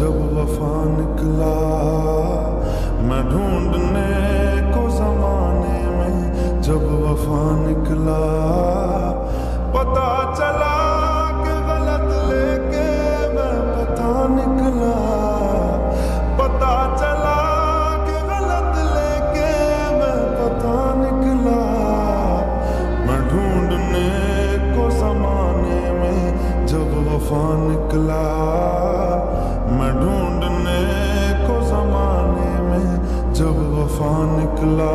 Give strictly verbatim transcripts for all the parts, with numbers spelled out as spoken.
जब वफा निकला मैं ढूंढने को जमाने में, जब वफा निकला पता चला कि गलत लेके मैं पता निकला, पता चला कि गलत लेके मैं पता निकला। मैं ढूंढने को जमाने में जब वफा निकला, मैं ढूंढने को जमाने में जब वफा निकला।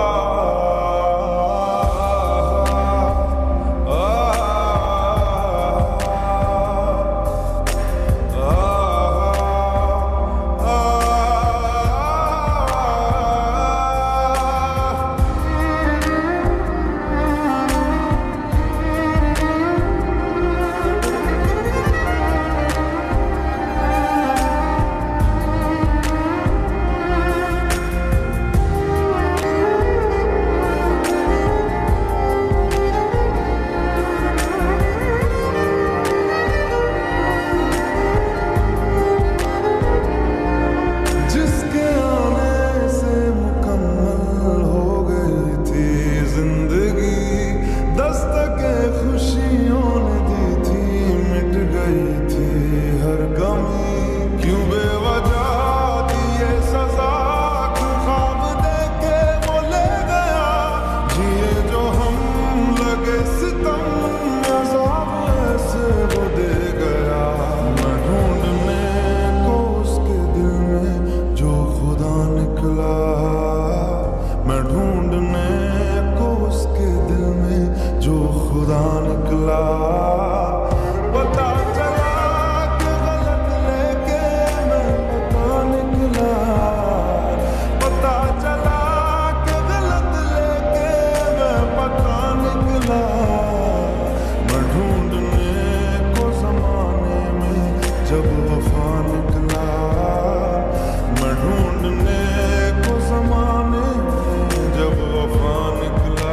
मैं ढूंढने को उसके दिल में जो खुदा निकला, पता चला कि गलत लेके मैं पता निकला, पता चला कि गलत लेके मैं पता निकला। मैं ढूंढने को जमाने में जब वफा निकला, मैं ढूंढने को जमाने में जब वफा निकला।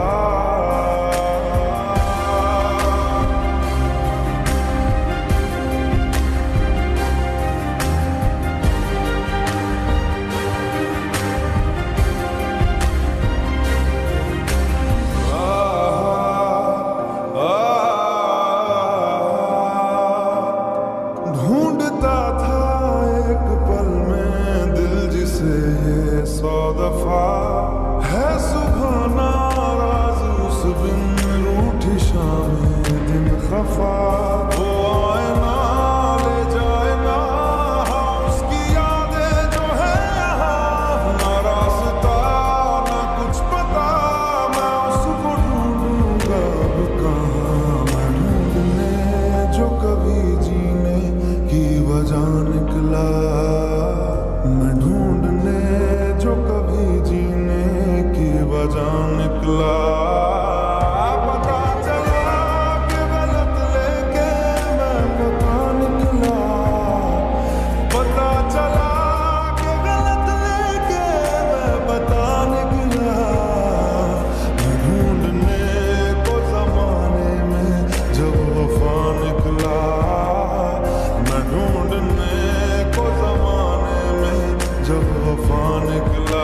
ढूंढता था एक पल में दिल जिसे ये सौ दफा है सुबह नाराज उस बिन रूठी शामें दिन खफा। वो आए ना ले जाए ना उसकी यादें जो है यहाँ, ना रास्ता ना कुछ पता मैं उसको ढूंढूंगा अब कहाँ। मैं ढूंढने जो कभी जीने की वजह निकला, मैं ढूंढने जो कभी जीने की वजह निकला। पता चला कि गलत लेके मैं पता निकला, पता चला कि गलत लेके मैं पता निकला। मैं ढूंढने को जमाने में जब वफा निकला, मैं ढूंढने को जमाने में जब वफा निकला।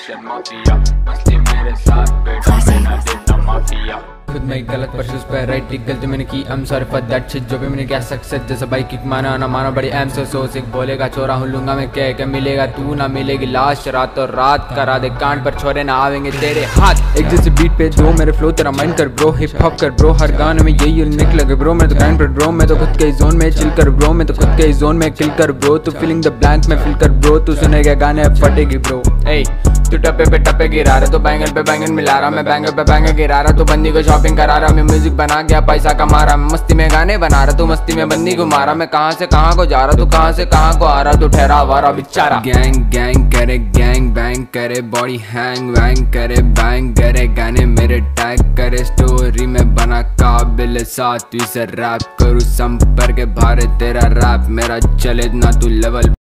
फैशन माफिया, मस्ती मेरे साथ बेटा मैं देता माफिया। खुद में गलत पर उस पर राइट ठीक गलती मैंने की, I'm sorry for that shit। जो भी मैंने क्या सक्सेस जैसा बाइक किक माना ना माना बड़ी एम सो सो सिक बोलेगा छोरा हूँ लूंगा मैं कह के मिलेगा तू ना मिलेगी लाश रात और रात करा दे कांड पर छोरे ना आवेंगे तेरे हाथ। एक जैसे बीट पे दो मेरे फ्लो तेरा माइंड कर ब्रो, हिप हॉप कर ब्रो, हर गाने में यही यूनिक लगे ब्रो। मैं तो ग्राइंड पर ब्रो, मैं तो खुद के जोन में चिल कर ब्रो, मैं तो खुद के जोन में किल कर ब्रो। तू फीलिंग द ब्लैंक में फिल कर ब्रो, तू सुनेगा गाने फटेगी ब्रो। ए तू टप्पे पे टप्पे गिरा रहा, तो बैंगन पे बैंगन मिला रहा, मैं बैंगन पे बैंगन गिरा रहा, तो बंदी को शॉपिंग करा रहा, मैं म्यूजिक बना गया पैसा कमा रहा, मैं मस्ती में गाने बना रहा, तू मस्ती में बंदी घुमा रहा, मैं कहाँ से कहाँ को जा रहा, तू कहाँ से कहाँ को आ रहा, तू ठहरा वारा बेचारा। गैंग गैंग करे गैंग बैंग करे बॉडी हैंग वैंग करे बैंग करे गाने मेरे टैग करे स्टोरी में बना काबिल सातवीं से रैप करूँ संपर्क भारे तेरा रैप मेरा चले ना तू लेवल